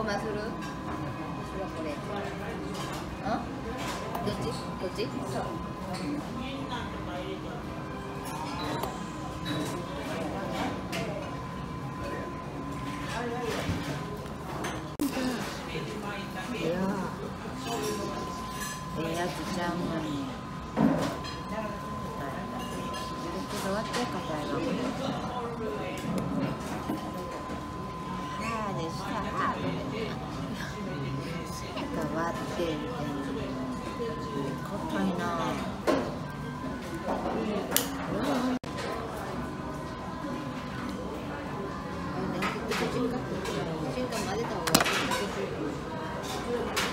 ごまする？私はこれ。どっち？どっち？そう。いやええやつちゃうのに。終わって硬いの。はあでした。割ってみたいな。硬いな。混ぜた方がいい。